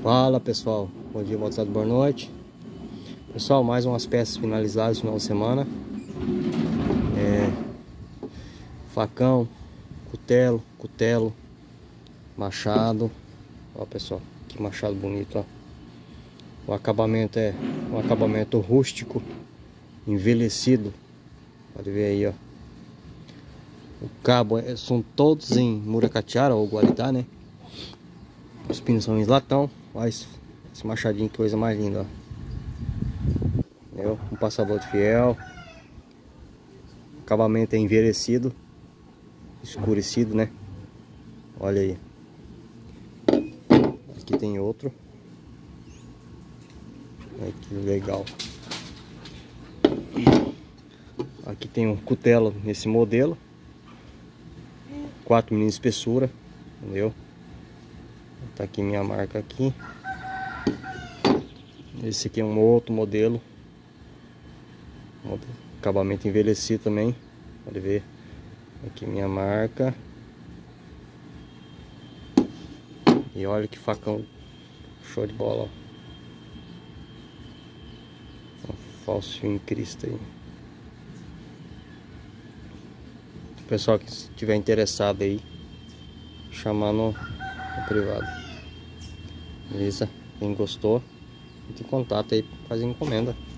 Fala pessoal, bom dia, boa tarde, boa noite. Pessoal, mais umas peças finalizadas no final de semana. Facão, cutelo, machado. Ó pessoal, que machado bonito, ó. O acabamento é um acabamento rústico, envelhecido. Pode ver aí, ó. O cabo são todos em muracatiara ou guaritá, né? Os pinos são em latão. Olha esse machadinho, que coisa mais linda, ó. Entendeu? Um passaboto fiel. O acabamento é envelhecido, escurecido, né? Olha aí. Aqui tem outro. Olha que legal. Aqui tem um cutelo nesse modelo. 4 mm de espessura. Entendeu? Tá aqui minha marca aqui. Esse aqui é um outro modelo. Acabamento envelhecido também. Pode ver. Aqui minha marca. E olha que facão show de bola, ó. Um falso em Cristo aí. O pessoal que estiver interessado aí, chamar no privado. Beleza? Quem gostou, entre em contato aí pra fazer encomenda.